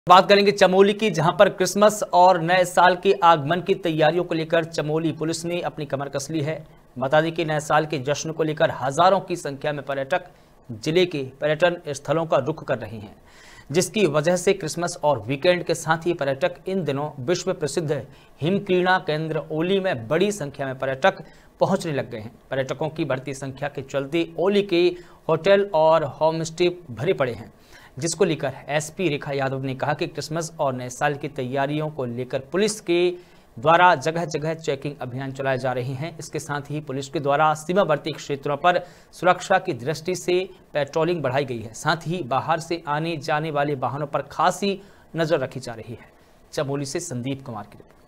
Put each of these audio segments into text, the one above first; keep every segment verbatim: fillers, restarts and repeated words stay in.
बात करेंगे चमोली की, जहां पर क्रिसमस और नए साल के आगमन की तैयारियों को लेकर चमोली पुलिस ने अपनी कमर कस ली है। बता दें कि नए साल के जश्न को लेकर हजारों की संख्या में पर्यटक जिले के पर्यटन स्थलों का रुख कर रहे हैं, जिसकी वजह से क्रिसमस और वीकेंड के साथ ही पर्यटक इन दिनों विश्व प्रसिद्ध हिमक्रीड़ा केंद्र ओली में बड़ी संख्या में पर्यटक पहुंचने लग गए हैं। पर्यटकों की बढ़ती संख्या के चलते ओली के होटल और होम स्टे भरे पड़े हैं, जिसको लेकर एसपी रेखा यादव ने कहा कि क्रिसमस और नए साल की तैयारियों को लेकर पुलिस के द्वारा जगह जगह चेकिंग अभियान चलाए जा रहे हैं। इसके साथ ही पुलिस के द्वारा सीमावर्ती क्षेत्रों पर सुरक्षा की दृष्टि से पेट्रोलिंग बढ़ाई गई है। साथ ही बाहर से आने जाने वाले वाहनों पर खासी नजर रखी जा रही है। चमोली से संदीप कुमार की रिपोर्ट।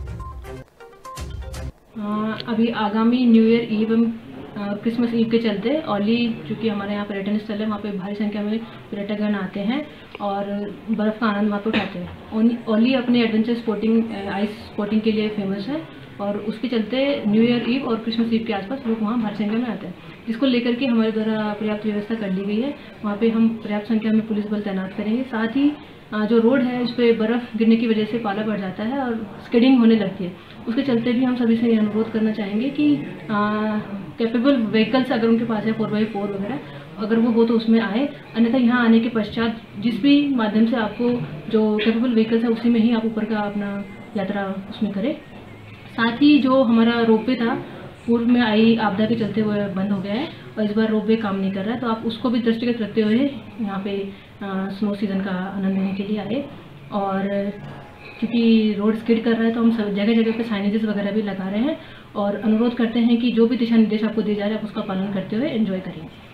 अभी आगामी new year eve Christmas eve के चलते ओली, चूँकि हमारे यहाँ पर्यटन स्थल है, वहाँ पे भारी संख्या में पर्यटकगण आते हैं और बर्फ़ का आनंद वहाँ पे उठाते हैं। ओली अपने एडवेंचर स्पोर्टिंग आइस स्पोर्टिंग के लिए फेमस है और उसके चलते न्यू ईयर ईव और क्रिसमस ईव के आसपास लोग वहाँ भारी संख्या में आते हैं, जिसको लेकर के हमारे द्वारा पर्याप्त व्यवस्था कर ली गई है। वहाँ पे हम पर्याप्त संख्या में पुलिस बल तैनात करेंगे। साथ ही जो रोड है उस पर बर्फ़ गिरने की वजह से पाला बढ़ जाता है और स्केटिंग होने लगती है। उसके चलते भी हम सभी से अनुरोध करना चाहेंगे कि कैपेबल व्हीकल्स अगर उनके पास है फोर बाई फोर वगैरह, अगर वो हो तो उसमें आए, अन्यथा यहाँ आने के पश्चात जिस भी माध्यम से आपको जो कैपेबल व्हीकल्स है उसी में ही आप ऊपर का अपना यात्रा उसमें करें। साथ ही जो हमारा रोपवे था, पूर्व में आई आपदा के चलते वो बंद हो गया है और इस बार रोपवे काम नहीं कर रहा है, तो आप उसको भी दृष्टिगत रखते हुए यहाँ पे स्नो सीज़न का आनंद लेने के लिए आए। और क्योंकि रोड स्किड कर रहा है तो हम सब जगह जगह पे साइनेजेस वगैरह भी लगा रहे हैं और अनुरोध करते हैं कि जो भी दिशा निर्देश आपको दिए जा रहे हैं आप उसका पालन करते हुए एंजॉय करेंगे।